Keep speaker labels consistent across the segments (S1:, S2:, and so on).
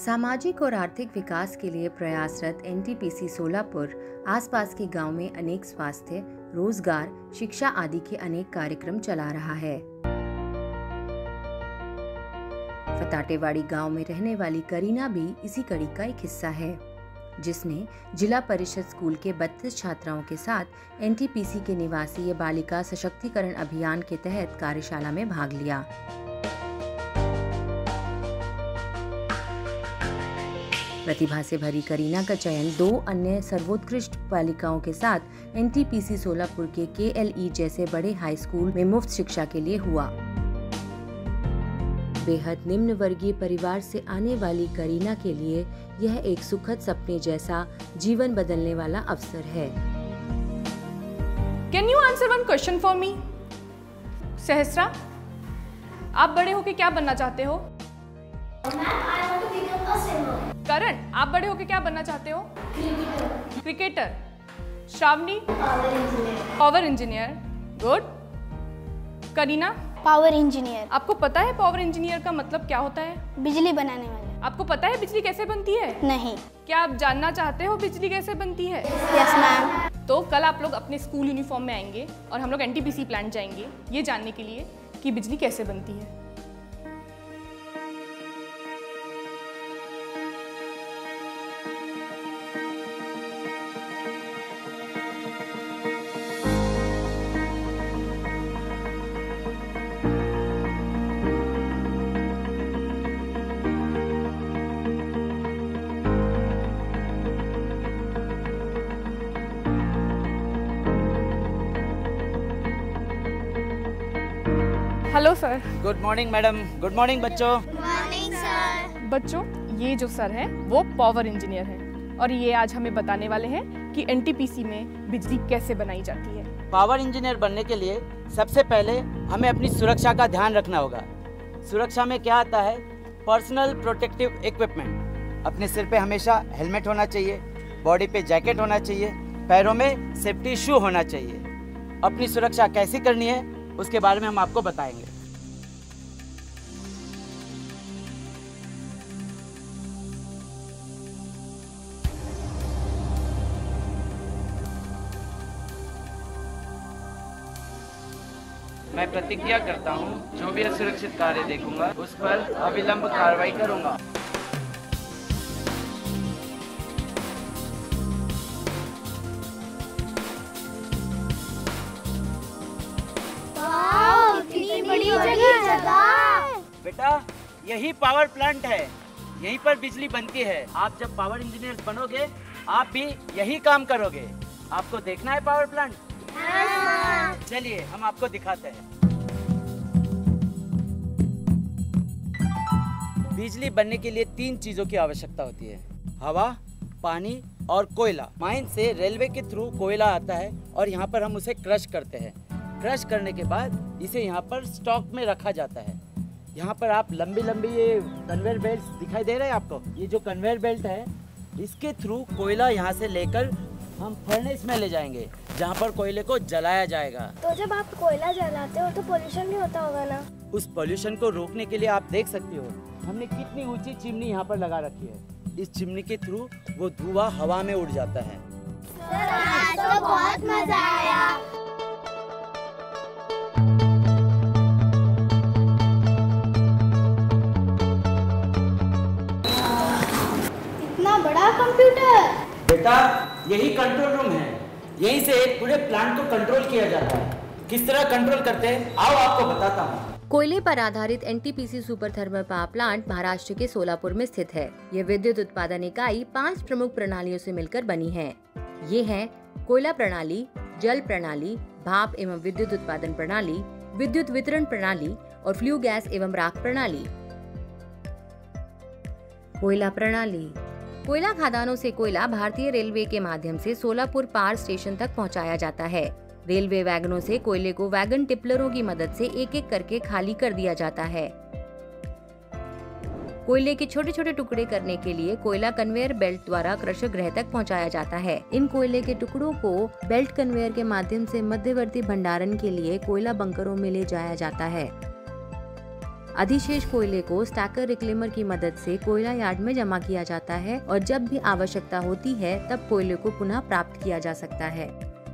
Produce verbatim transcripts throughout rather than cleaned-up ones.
S1: सामाजिक और आर्थिक विकास के लिए प्रयासरत N T P C Solapur आसपास के गांव में अनेक स्वास्थ्य, रोजगार, शिक्षा आदि के अनेक कार्यक्रम चला रहा है। फताटेवाड़ी गांव में रहने वाली करीना भी इसी कड़ी का एक हिस्सा है, जिसने जिला परिषद स्कूल के बत्तीस छात्राओं के साथ एन टी पी सी के निवासी बालिका सशक्तिकरण अभियान के तहत कार्यशाला में भाग लिया। प्रतिभा से भरी करीना का चयन दो अन्य सर्वोत्कृष्ट बालिकाओं के साथ N T P C Solapur के के एल ई जैसे बड़े हाई स्कूल में मुफ्त शिक्षा के लिए हुआ। बेहद निम्न वर्गीय परिवार से आने वाली करीना के लिए यह एक सुखद सपने जैसा जीवन बदलने वाला अवसर है।
S2: Can you answer one question for me? सहस्रा, आप बड़े होके क्या बनना चाहते हो? करण, आप बड़े होके क्या बनना चाहते हो? Cricketer. Cricketer. Shravani? Power engineer. Power engineer. Good. Kareena?
S3: Power engineer.
S2: आपको पता है पावर इंजीनियर का मतलब क्या होता है?
S3: बिजली बनाने वाले।
S2: आपको पता है बिजली कैसे बनती है?
S3: नहीं।
S2: क्या आप जानना चाहते हो बिजली कैसे बनती है?
S3: Yes ma'am.
S2: तो कल आप लोग अपने स्कूल यूनिफॉर्म में आएंगे और हम लोग N T P C plant जाएंगे ये जानने के लिए कि बिजली कैसे बनती है। Hello sir.
S4: Good morning madam. Good morning बच्चों।
S3: Good morning sir.
S2: बच्चों, ये जो सर हैं वो पावर इंजीनियर हैं और ये आज हमें बताने वाले हैं कि एन टी पी सी में बिजली कैसे बनाई जाती है।
S4: पावर इंजीनियर बनने के लिए सबसे पहले हमें अपनी सुरक्षा का ध्यान रखना होगा। सुरक्षा में क्या आता है? Personal protective equipment. अपने सिर पे हमेशा हेलमेट होना चाहिए, बॉडी पे जैकेट होना चाहिए, पैरों में सेफ्टी शू होना चाहिए। अपनी सुरक्षा कैसी करनी है उसके बारे में हम आपको बताएंगे। मैं प्रतिज्ञा करता हूँ, जो भी असुरक्षित कार्य देखूंगा उस पर अविलंब कार्रवाई करूंगा।
S3: कितनी बड़ी जगह।
S4: बेटा, यही पावर प्लांट है, यहीं पर बिजली बनती है। आप जब पावर इंजीनियर बनोगे आप भी यही काम करोगे। आपको देखना है पावर प्लांट? चलिए हम आपको दिखाते हैं। बिजली बनने के लिए तीन चीजों की आवश्यकता होती है: हवा, पानी और कोयला। माइन से रेलवे के थ्रू कोयला आता है और यहाँ पर हम उसे क्रश करते हैं। क्रश करने के बाद इसे यहाँ पर स्टॉक में रखा जाता है। यहाँ पर आप लंबी लंबी ये कन्वेयर बेल्ट दिखाई दे रहे हैं आपको? ये जो कन्वेयर बेल्ट है इसके थ्रू कोयला यहाँ से लेकर हम फर्नेस में ले जाएंगे, जहाँ पर कोयले को जलाया जाएगा।
S3: तो जब आप कोयला जलाते हो तो पोल्यूशन भी होता होगा ना? उस
S4: पोल्यूशन को रोकने के लिए आप देख सकते हो हमने कितनी ऊंची चिमनी यहाँ पर लगा रखी है। इस चिमनी के थ्रू वो धुआं हवा में उड़ जाता है।
S3: सर, आज तो बहुत मजा आया। इतना बड़ा कंप्यूटर।
S4: बेटा, यही कंट्रोल रूम है। यहीं से पूरे प्लांट को कंट्रोल किया जाता है। किस तरह कंट्रोल करते हैं आओ आपको बताता हूँ।
S1: कोयले पर आधारित N T P C super thermal power plant Maharashtra के सोलापुर में स्थित है। ये विद्युत उत्पादन इकाई पांच प्रमुख प्रणालियों से मिलकर बनी है। ये हैं कोयला प्रणाली, जल प्रणाली, भाप एवं विद्युत उत्पादन प्रणाली, विद्युत वितरण प्रणाली और फ्लू गैस एवं राख प्रणाली। कोयला प्रणाली। कोयला खदानों से कोयला भारतीय रेलवे के माध्यम से सोलापुर पावर स्टेशन तक पहुंचाया जाता है। रेलवे वैगनों से कोयले को वैगन टिपलरों की मदद से एक एक करके खाली कर दिया जाता है। कोयले के छोटे छोटे टुकड़े करने के लिए कोयला कन्वेयर बेल्ट द्वारा क्रशर गृह तक पहुंचाया जाता है। इन कोयले के टुकड़ों को बेल्ट कन्वेयर के माध्यम से मध्यवर्ती भंडारण के लिए कोयला बंकरों में ले जाया जाता है। अधिशेष कोयले को स्टैकर रिक्लेमर की मदद से कोयला यार्ड में जमा किया जाता है और जब भी आवश्यकता होती है तब कोयले को पुनः प्राप्त किया जा सकता है।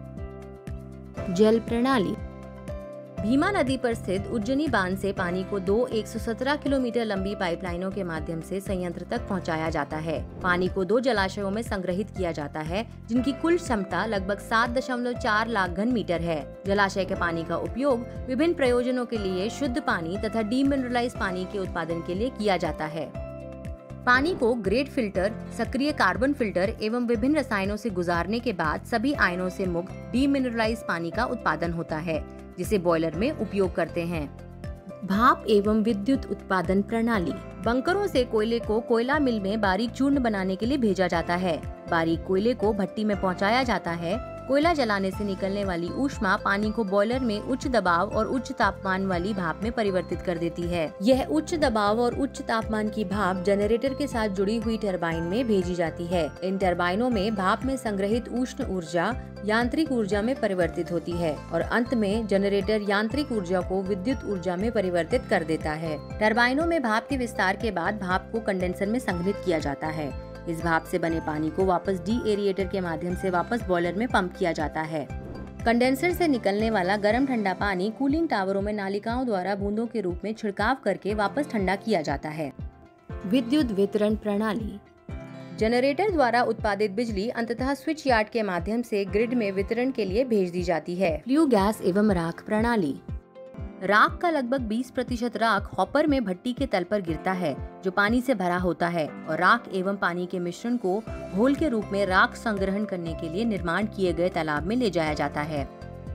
S1: जल प्रणाली। भीमा नदी पर स्थित उज्जनी बांध से पानी को दो एक सौ सत्रह किलोमीटर लंबी पाइपलाइनों के माध्यम से संयंत्र तक पहुंचाया जाता है। पानी को दो जलाशयों में संग्रहित किया जाता है, जिनकी कुल क्षमता लगभग सात दशमलव चार लाख घन मीटर है। जलाशय के पानी का उपयोग विभिन्न प्रयोजनों के लिए शुद्ध पानी तथा डीमिनरलाइज्ड पानी के उत्पादन के लिए किया जाता है। पानी को ग्रेड फिल्टर, सक्रिय कार्बन फिल्टर एवं विभिन्न रसायनों से गुजारने के बाद सभी आयनों से मुक्त डीमिनरलाइज्ड पानी का उत्पादन होता है, जिसे बॉयलर में उपयोग करते हैं। भाप एवं विद्युत उत्पादन प्रणाली। बंकरों से कोयले को कोयला मिल में बारीक चूर्ण बनाने के लिए भेजा जाता है। बारीक कोयले को भट्टी में पहुंचाया जाता है। कोयला जलाने से निकलने वाली ऊष्मा पानी को बॉयलर में उच्च दबाव और उच्च तापमान वाली भाप में परिवर्तित कर देती है। यह उच्च दबाव और उच्च तापमान की भाप जनरेटर के साथ जुड़ी हुई टरबाइन में भेजी जाती है। इन टरबाइनों में भाप में संग्रहित उष्ण ऊर्जा यांत्रिक ऊर्जा में परिवर्तित होती है और अंत में जनरेटर यांत्रिक ऊर्जा को विद्युत ऊर्जा में परिवर्तित कर देता है। टरबाइनों में भाप के विस्तार के बाद भाप को कंडेंसर में संग्रहित किया जाता है। इस भाप से बने पानी को वापस डी एरिएटर के माध्यम से वापस बॉयलर में पंप किया जाता है। कंडेंसर से निकलने वाला गर्म ठंडा पानी कूलिंग टावरों में नालिकाओं द्वारा बूंदों के रूप में छिड़काव करके वापस ठंडा किया जाता है। विद्युत वितरण प्रणाली। जनरेटर द्वारा उत्पादित बिजली अंततः स्विच यार्ड के माध्यम से ग्रिड में वितरण के लिए भेज दी जाती है। फ्लू गैस एवं राख प्रणाली। राख का लगभग बीस प्रतिशत राख हॉपर में भट्टी के तल पर गिरता है, जो पानी से भरा होता है और राख एवं पानी के मिश्रण को घोल के रूप में राख संग्रहण करने के लिए निर्माण किए गए तालाब में ले जाया जाता है।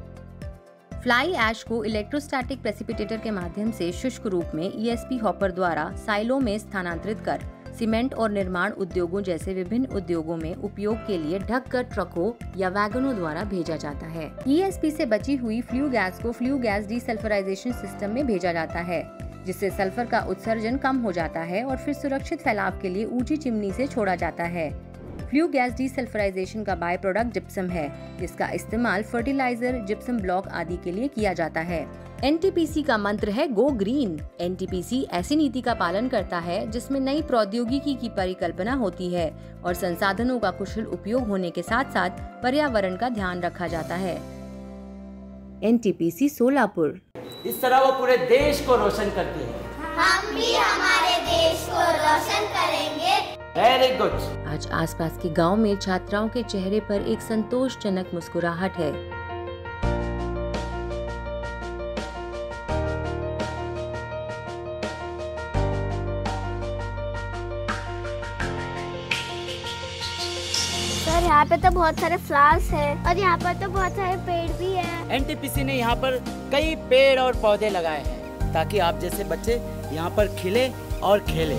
S1: फ्लाई ऐश को इलेक्ट्रोस्टैटिक प्रेसिपिटेटर के माध्यम से शुष्क रूप में ई एस पी हॉपर द्वारा साइलो में स्थानांतरित कर सीमेंट और निर्माण उद्योगों जैसे विभिन्न उद्योगों में उपयोग के लिए ढक कर ट्रकों या वैगनों द्वारा भेजा जाता है। ई एस पी से बची हुई फ्लू गैस को फ्लू गैस डीसल्फराइजेशन सिस्टम में भेजा जाता है, जिससे सल्फर का उत्सर्जन कम हो जाता है और फिर सुरक्षित फैलाव के लिए ऊंची चिमनी से छोड़ा जाता है। फ्लू गैस डीसल्फराइजेशन का बाय प्रोडक्ट जिप्सम है, जिसका इस्तेमाल फर्टिलाइजर, जिप्सम ब्लॉक आदि के लिए किया जाता है। एन टी पी सी का मंत्र है go green. N T P C ऐसी नीति का पालन करता है जिसमें नई प्रौद्योगिकी की परिकल्पना होती है और संसाधनों का कुशल उपयोग होने के साथ साथ पर्यावरण का ध्यान रखा जाता है। N T P C Solapur.
S4: इस तरह वो पूरे देश को रोशन करती है।
S5: हम भी हमारे देश को रोशन करेंगे।
S4: Very good.
S1: आज आसपास के गांव में छात्राओं के चेहरे पर एक संतोषजनक मुस्कुराहट है।
S3: सर यहाँ पे तो बहुत सारे फ्लावर्स हैं और यहाँ पर तो बहुत सारे पेड़ भी हैं।
S4: एन टी पी सी ने यहाँ पर कई पेड़ और पौधे लगाए हैं ताकि आप जैसे बच्चे यहाँ पर खिले और खेले।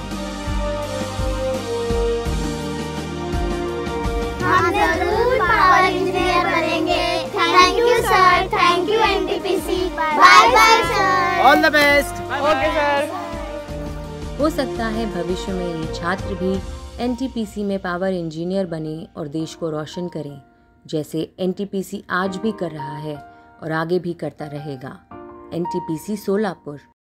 S5: हम जरूर पावर इंजीनियर बनेंगे। Thank you sir, thank you N T P C. Bye bye sir.
S4: All the best.
S2: Okay sir.
S1: हो सकता है भविष्य में ये छात्र भी एन टी पी सी में पावर इंजीनियर बने और देश को रोशन करें, जैसे एन टी पी सी आज भी कर रहा है और आगे भी करता रहेगा। N T P C Solapur.